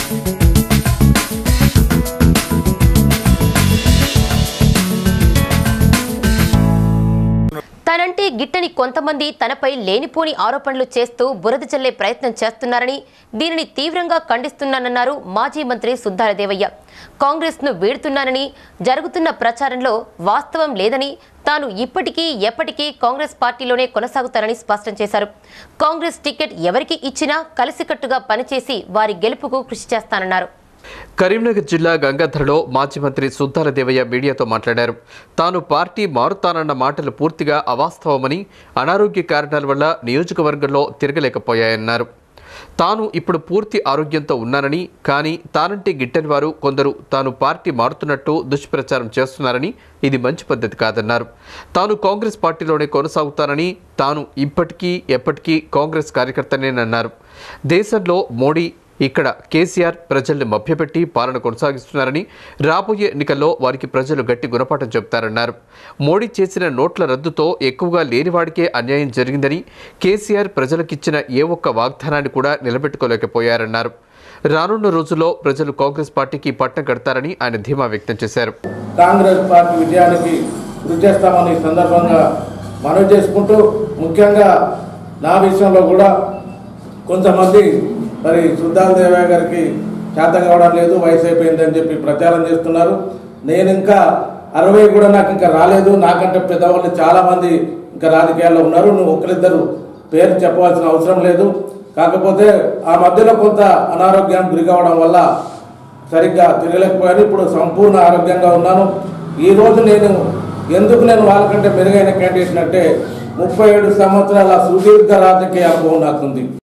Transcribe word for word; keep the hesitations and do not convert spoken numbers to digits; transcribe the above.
తనంటే గిట్టని కొంతమంది తనపై లేనిపోని ఆరోపణలు చేస్తూ బురద చల్లే ప్రయత్నం చేస్తున్నారని దీనిని తీవ్రంగా ఖండిస్తున్నానన్నారు మాజీ మంత్రి సుద్దాల దేవయ్య. కాంగ్రెస్ ను వీడుతున్నానని, జరుగుతున్న ప్రచారంలో వాస్తవం లేదని, తాను ఇప్పటికీ ఎప్పటికీ కాంగ్రెస్ పార్టీలోనే కొనసాగుతారని స్పష్టం చేశారు. కాంగ్రెస్ టికెట్ ఎవరికి ఇచ్చినా కలిసికట్టుగా పనిచేసి వారి గెలుపుకు కృషి చేస్తానన్నారు. కరీంనగర్ జిల్లా గంగాధరలో మాజీ మంత్రి సుద్దాల దేవయ్య మీడియాతో మాట్లాడారు. తాను పార్టీ మారుతానన్న మాటలు పూర్తిగా అవాస్తవమని, అనారోగ్య కారణాల వల్ల నియోజకవర్గంలో తిరగలేకపోయాయన్నారు. తాను ఇప్పుడు పూర్తి ఆరోగ్యంతో ఉన్నానని, కానీ తానంటే గిట్టని వారు కొందరు తాను పార్టీ మారుతున్నట్టు దుష్ప్రచారం చేస్తున్నారని, ఇది మంచి పద్ధతి కాదన్నారు. తాను కాంగ్రెస్ పార్టీలోనే కొనసాగుతానని, తాను ఇప్పటికీ ఎప్పటికీ కాంగ్రెస్ కార్యకర్తనేనన్నారు. దేశంలో మోడీ, ఇక్కడ కేసీఆర్ ప్రజల్ని మభ్యపెట్టి పాలన కొనసాగిస్తున్నారని, రాబోయే ఎన్నికల్లో వారికి ప్రజలు గట్టి గుణపాఠం చెబుతారన్నారు. మోడీ చేసిన నోట్ల రద్దుతో ఎక్కువగా లేనివాడికే అన్యాయం జరిగిందని, కేసీఆర్ ప్రజలకిచ్చిన ఏ ఒక్క వాగ్దానాన్ని కూడా నిలబెట్టుకోలేకపోయారన్నారు. రానున్న రోజుల్లో ప్రజలు కాంగ్రెస్ పార్టీకి పట్టం కడతారని ఆయన ధీమా వ్యక్తం చేశారు. కాంగ్రెస్ పార్టీ విజయానికి కృషి చేస్తామని సందర్భంగా మనవి చేసుకుంటూ, ముఖ్యంగా నా విషయంలో కూడా కొంతమంది మరి సుద్దాల దేవయ్య గారికి చేత కావడం లేదు, వయసు అయిపోయిందని చెప్పి ప్రచారం చేస్తున్నారు. నేను ఇంకా అరవై కూడా నాకు ఇంకా రాలేదు, నాకంటే పెద్దవాళ్ళు చాలామంది ఇంకా రాజకీయాల్లో ఉన్నారు. నువ్వు ఒకరిద్దరు పేరు చెప్పవలసిన అవసరం లేదు. కాకపోతే ఆ మధ్యలో కొంత అనారోగ్యానికి గురి కావడం వల్ల సరిగ్గా తిరగలేకపోయాను. ఇప్పుడు సంపూర్ణ ఆరోగ్యంగా ఉన్నాను. ఈరోజు నేను ఎందుకు నేను వాళ్ళకంటే మెరుగైన క్యాండిడేట్ అంటే ముప్పై ఏడు సంవత్సరాల సుదీర్ఘ రాజకీయ అనుభవం నాకుంది.